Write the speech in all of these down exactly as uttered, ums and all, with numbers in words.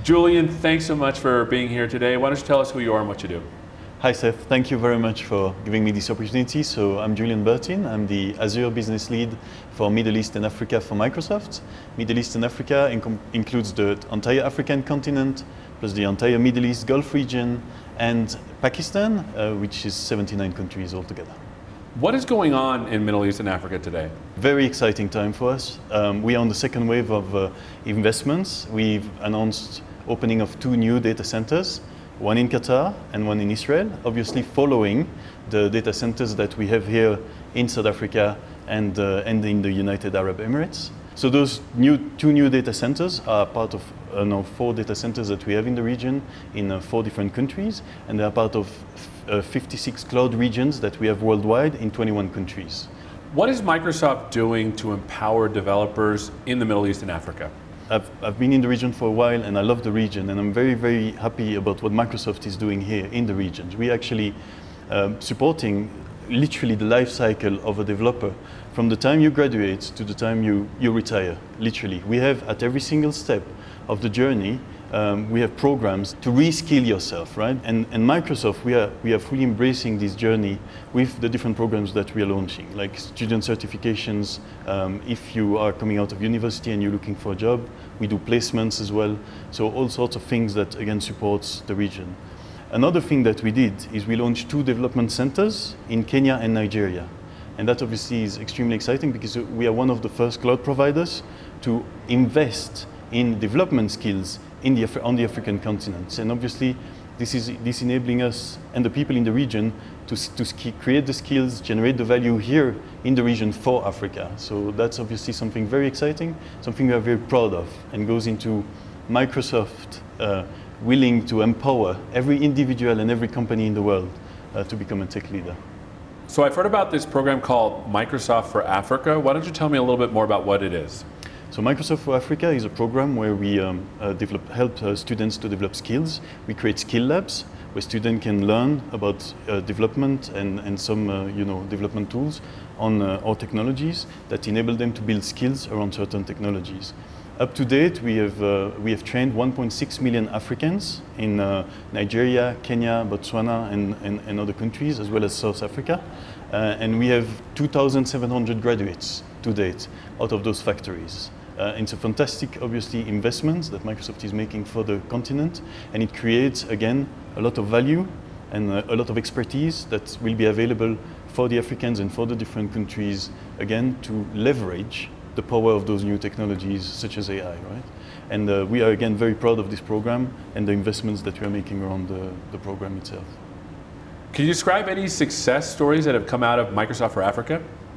Julien, thanks so much for being here today. Why don't you tell us who you are and what you do? Hi Seth, thank you very much for giving me this opportunity. So I'm Julien Bertin, I'm the Azure Business Lead for Middle East and Africa for Microsoft. Middle East and Africa inc includes the entire African continent, plus the entire Middle East Gulf region, and Pakistan, uh, which is seventy-nine countries altogether. What is going on in Middle East and Africa today? Very exciting time for us. Um, we are on the second wave of uh, investments. We've announced opening of two new data centers, one in Qatar and one in Israel, obviously following the data centers that we have here in South Africa and, uh, and in the United Arab Emirates. So those new, two new data centers are part of uh, now four data centers that we have in the region in uh, four different countries, and they are part of uh, fifty-six cloud regions that we have worldwide in twenty-one countries. What is Microsoft doing to empower developers in the Middle East and Africa? I've, I've been in the region for a while and I love the region, and I'm very, very happy about what Microsoft is doing here in the region. We're actually um, supporting literally the life cycle of a developer from the time you graduate to the time you, you retire, literally. We have at every single step of the journey, um, we have programs to reskill yourself, right? And, and Microsoft, we are, we are fully embracing this journey with the different programs that we are launching, like student certifications. Um, if you are coming out of university and you're looking for a job, we do placements as well. So all sorts of things that, again, supports the region. Another thing that we did is we launched two development centers in Kenya and Nigeria. And that obviously is extremely exciting because we are one of the first cloud providers to invest in development skills in the, on the African continent. And obviously this is this enabling us and the people in the region to, to create the skills, generate the value here in the region for Africa. So that's obviously something very exciting, something we are very proud of, and goes into Microsoft uh, willing to empower every individual and every company in the world uh, to become a tech leader. So I've heard about this program called Microsoft for Africa. Why don't you tell me a little bit more about what it is? So Microsoft for Africa is a program where we um, uh, develop, help uh, students to develop skills. We create skill labs where students can learn about uh, development and, and some uh, you know, development tools on uh, our technologies that enable them to build skills around certain technologies. Up to date, we have, uh, we have trained one point six million Africans in uh, Nigeria, Kenya, Botswana, and, and, and other countries, as well as South Africa. Uh, and we have two thousand seven hundred graduates to date out of those factories. Uh, it's a fantastic, obviously, investment that Microsoft is making for the continent, and it creates, again, a lot of value and uh, a lot of expertise that will be available for the Africans and for the different countries, again, to leverage the power of those new technologies such as A I, right? And uh, we are, again, very proud of this program and the investments that we are making around the, the program itself. Can you describe any success stories that have come out of Microsoft for Africa?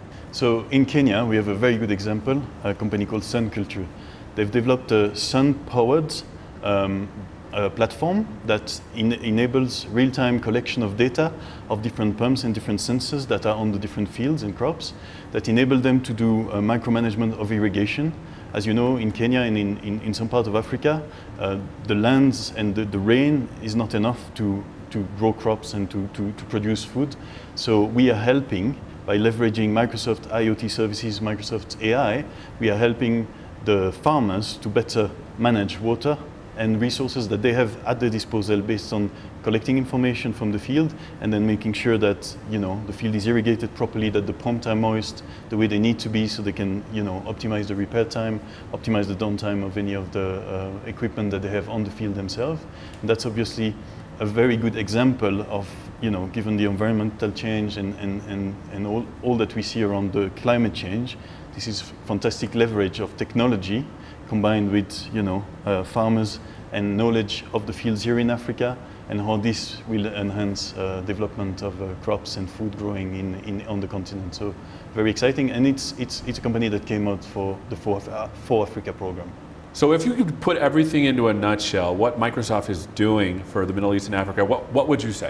So in Kenya, we have a very good example, a company called SunCulture. They've developed a sun-powered um, uh, platform that in enables real-time collection of data of different pumps and different sensors that are on the different fields and crops that enable them to do uh, micromanagement of irrigation. As you know, in Kenya and in, in, in some parts of Africa, uh, the lands and the, the rain is not enough to, to grow crops and to, to, to produce food. So we are helping by leveraging Microsoft IoT services, Microsoft A I, we are helping the farmers to better manage water and resources that they have at their disposal based on collecting information from the field and then making sure that, you know, the field is irrigated properly, that the pumps are moist the way they need to be so they can, you know, optimize the repair time, optimize the downtime of any of the uh, equipment that they have on the field themselves. And that's obviously a very good example of, you know, given the environmental change and, and, and, and all, all that we see around the climate change, this is fantastic leverage of technology combined with, you know, uh, farmers and knowledge of the fields here in Africa and how this will enhance uh, development of uh, crops and food growing in, in, on the continent. So very exciting, and it's, it's, it's a company that came out for the For, uh, For Africa program. So if you could put everything into a nutshell, what Microsoft is doing for the Middle East and Africa, what, what would you say?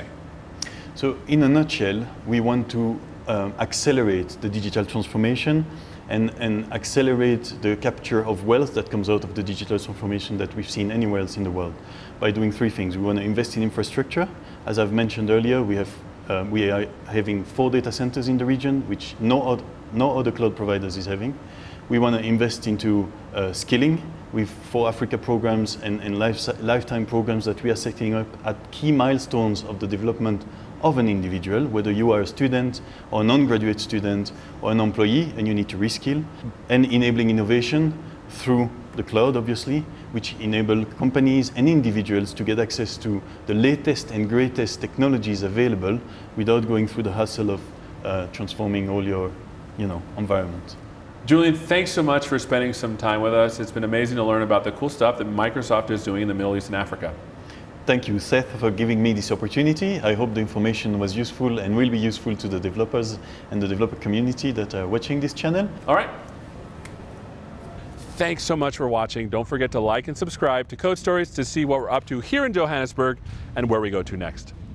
So in a nutshell, we want to um, accelerate the digital transformation and, and accelerate the capture of wealth that comes out of the digital transformation that we've seen anywhere else in the world by doing three things. We want to invest in infrastructure. As I've mentioned earlier, we, have, uh, we are having four data centers in the region, which no, od no other cloud providers is having. We want to invest into uh, skilling with for Africa programs and, and life, lifetime programs that we are setting up at key milestones of the development of an individual, whether you are a student or a non-graduate student or an employee and you need to reskill, and enabling innovation through the cloud, obviously, which enable companies and individuals to get access to the latest and greatest technologies available without going through the hassle of uh, transforming all your you know, environment. Julien, thanks so much for spending some time with us. It's been amazing to learn about the cool stuff that Microsoft is doing in the Middle East and Africa. Thank you, Seth, for giving me this opportunity. I hope the information was useful and will be useful to the developers and the developer community that are watching this channel. All right. Thanks so much for watching. Don't forget to like and subscribe to CodeStories to see what we're up to here in Johannesburg and where we go to next.